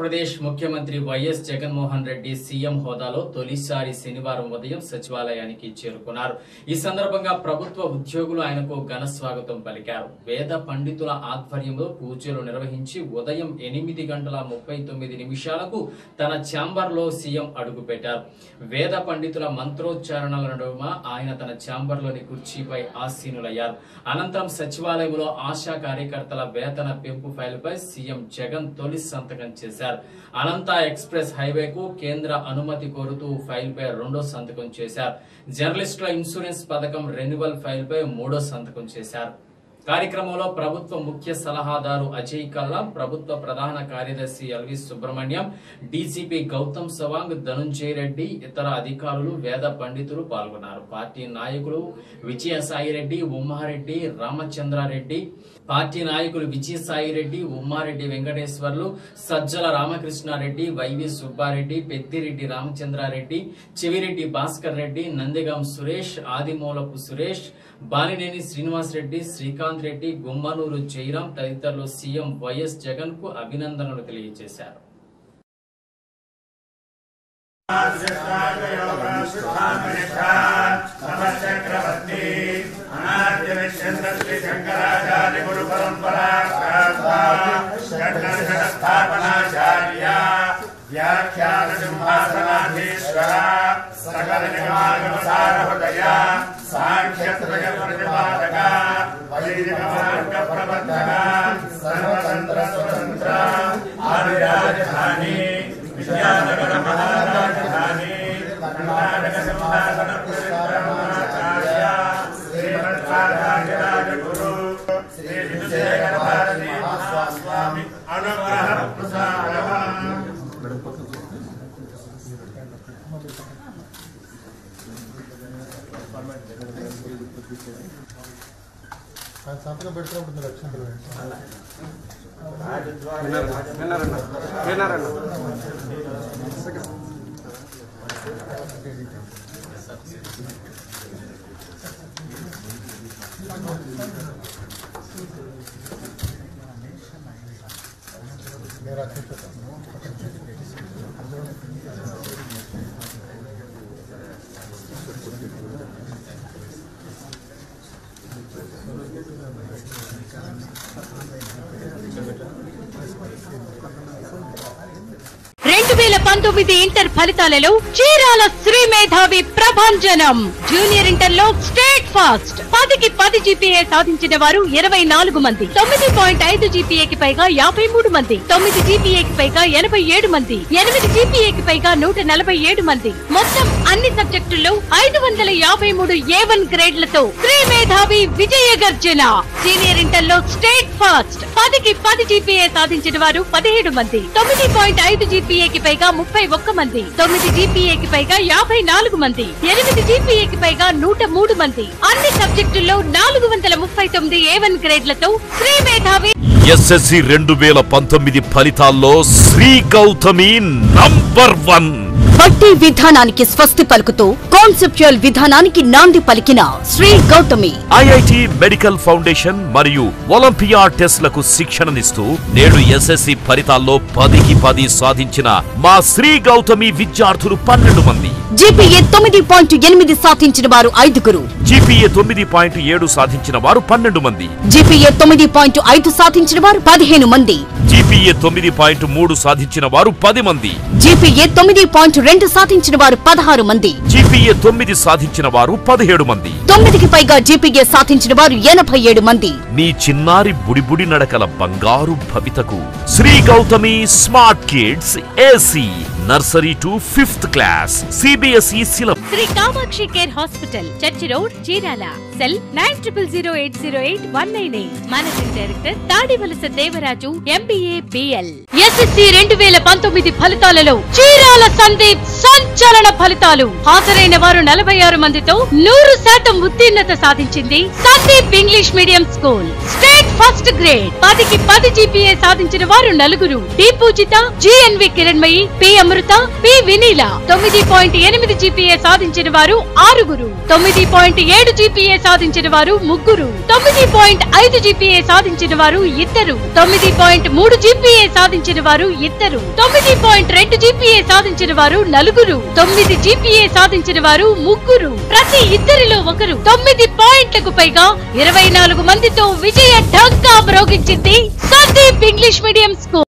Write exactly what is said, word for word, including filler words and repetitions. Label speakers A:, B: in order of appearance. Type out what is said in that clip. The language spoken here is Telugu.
A: ఆంధ్రప్రదేశ్ ముఖ్యమంత్రి వైఎస్ జగన్మోహన్ రెడ్డి సీఎం హోదాలో తొలిసారి శనివారం ఉదయం సచివాలయానికి చేరుకున్నారు. ఈ సందర్భంగా ప్రభుత్వ ఉద్యోగులు ఆయనకు ఘన స్వాగతం పలికారు. వేద పండితుల ఆధ్వర్యంలో పూజలు నిర్వహించి ఉదయం ఎనిమిది గంటల ముప్పై తొమ్మిది నిమిషాలకు తన ఛాంబర్ లో సీఎం అడుగుపెట్టారు. వేద పండితుల మంత్రోచ్చారణల నడుమ ఆయన తన ఛాంబర్ లోని కుర్చీపై ఆసీనులయ్యారు. అనంతరం సచివాలయంలో ఆశా కార్యకర్తల వేతన పెంపు ఫైల్ పై సీఎం జగన్ తొలి సంతకం చేశారు. అనంత ఎక్స్ప్రెస్ హైవేకు కేంద్ర అనుమతి కోరుతూ ఫైల్ పై రెండో సంతకం చేశారు. జర్నలిస్టుల ఇన్సూరెన్స్ పథకం రెన్యువల్ ఫైల్ పై మూడో సంతకం చేశారు. కార్యక్రమంలో ప్రభుత్వ ముఖ్య సలహాదారు అజయ్ కల్లా, ప్రభుత్వ ప్రధాన కార్యదర్శి ఎల్వి సుబ్రహ్మణ్యం, డీజీపీ గౌతమ్ సవాంగ్, ధనుంజయ రెడ్డి, ఇతర అధికారులు, వేద పండితులు పాల్గొన్నారు. పార్టీ నాయకులు విజయసాయిరెడ్డి, ఉమ్మారెడ్డి, రామచంద్రారెడ్డి, పార్టీ నాయకులు విజయసాయిరెడ్డి, ఉమ్మారెడ్డి వెంకటేశ్వర్లు, సజ్జల రామకృష్ణారెడ్డి, వైవి సుబ్బారెడ్డి, పెద్దిరెడ్డి రామచంద్రారెడ్డి, చెవిరెడ్డి భాస్కర్ రెడ్డి, నందిగం సురేష్, ఆదిమూలపు సురేష్, బాలినేని శ్రీనివాస్ రెడ్డి, శ్రీకాంత్ రెడ్డి, గుమ్మనూరు జయరాం తదితరులు సీఎం వైఎస్ జగన్ కు అభినందనలు తెలియజేశారు.
B: వ్యాఖ్యాన సింహాసనాధీశ్వర సకల నిగమాగమసారహృదయ సాంఖ్యత్రయ ప్రతిపాదక వైదిక మార్గ ప్రవర్తక సర్వతంత్ర స్వతంత్ర ఆదిరాజధాని విద్యానగర మహారాజధాని కర్ణాటక సింహాసన పుష్కరమాచార్య శ్రీమద్రాజాధిరాజ గురు శ్రీ విజయశేఖర భారతీ మహాస్వామి అనుగ్రహ ప్రసాద
C: సంతకం పెడుతున్నప్పుడు లక్ష్యం
D: రెండు వేల పంతొమ్మిది ఇంటర్ ఫలితాలలో చీరాల శ్రీ మేధావి ప్రభంజనం. జూనియర్ ఇంటర్ లో స్టేట్ ఫాస్ట్ పదికి పది జీపీఏ సాధించిన వారు ఇరవై నాలుగు మంది, తొమ్మిది పాయింట్ ఐదు జీపీఏకి పైగా యాభై మూడు మంది, తొమ్మిది జీపీఏకి పైగా ఎనభై ఏడు మంది, ఎనిమిది జీపీఏకి పైగా నూట నలభై ఏడు మంది, మొత్తం అన్ని సబ్జెక్టుల్లో ఐదు వందల యాభై మూడు ఏ వన్ గ్రేడ్లతో శ్రీ మేధావి విజయ గర్జన. సీనియర్ ఇంటర్ లో స్టేట్ ఫాస్ట్ పదికి పది జీపీఏ సాధించిన వారు పదిహేడు మంది, తొమ్మిది పాయింట్ ఐదు జీపీఏకి పైగా ముప్పై ఒక్క మంది, తొమ్మిది జీపీఏకి పైగా యాభై నాలుగు మంది, ఎనిమిది జీపీఏకి పైగా నూట మూడు మంది, అన్ని సబ్జెక్టుల్లో నాలుగు వందల ముప్పై తొమ్మిది ఏ వన్ గ్రేడ్లతో శ్రీ మేధావి.
E: ఎస్ఎస్సి రెండు వేల పంతొమ్మిది ఫలితాల్లో శ్రీ గౌతమి నంబర్ వన్.
F: బట్టి విధానానికి స్వస్తి పలుకుతూ కాన్సెప్చువల్ విధానానికి నాంది పలికిన Sri Gautami
E: IIT medical foundation మరియు ఒలింపియా టెస్ట్లకు శిక్షణనిస్తూ నేడు ఎస్ఎస్సి ఫలితాల్లో పదికి పది సాధించిన మా శ్రీ గౌతమి విద్యార్థులు పన్నెండు మంది,
F: జీపీఏ తొమ్మిది పాయింట్ ఎనిమిది సాధించిన వారు ఐదుగురు,
E: జీపీఏ తొమ్మిది పాయింట్ ఏడు సాధించిన వారు పన్నెండు మంది,
F: జీపీఏ తొమ్మిది పాయింట్ ఐదు సాధించిన వారు పదిహేను మంది,
E: జీపీఏ తొమ్మిది పాయింట్ మూడు సాధించిన వారు పది మంది,
F: జీపీఏ తొమ్మిది పాయింట్ రెండు సాధించిన వారు పదహారు మంది,
E: జీపీఏ తొమ్మిది సాధించిన వారు పదిహేడు మంది,
F: తొమ్మిదికి పైగా జీపీఏ సాధించిన వారు ఎనభై ఏడు మంది.
E: మీ చిన్నారి బుడిబుడి నడకల బంగారు భవితకు Sri Gautami smart kids AC nursery to fifth class CBSE syllabus.
D: Sri Kamakshi care hospital, church road, Chirala. Cell nine triple zero eight zero eight one nine eight. Managing director Tadivalasa Devaraju MBA BL. SSC రెండు వేల పంతొమ్మిది ఫలితాలలో చీరాల సందీప్ సంచలన ఫలితాలు. హాజరైన వారు నలభై ఆరు మందితో నూరు శాతం ఉత్తీర్ణత సాధించింది Sandeep English medium school. State first grade పదికి పది జీపీఏ సాధించిన వారు నలుగురు. D Poojitha, G N V Kiranmayi, P Amrutha, P Vineela. తొమ్మిది పాయింట్ ఎనిమిది జీపీఏ సాధించిన వారు ఆరుగురు. తొమ్మిది పాయింట్ ఏడు జీపీఏ సాధించిన వారు ముగ్గురు, తొమ్మిది పాయింట్ ఐదు జీపీఏ సాధించిన వారు ఇద్దరు, తొమ్మిది పాయింట్ మూడు జీపీఏ సాధించిన వారు ఇద్దరు, తొమ్మిది పాయింట్ రెండు జీపీఏ సాధించిన వారు నలుగురు, తొమ్మిది జీపీఏ సాధించిన వారు ముగ్గురు. ప్రతి ఇద్దరిలో ఒకరు. తొమ్మిది పాయింట్లకు పైగా ఇరవై నాలుగు మందితో విజయ ఢంకా మ్రోగించింది సందీప్ ఇంగ్లీష్ మీడియం స్కూల్.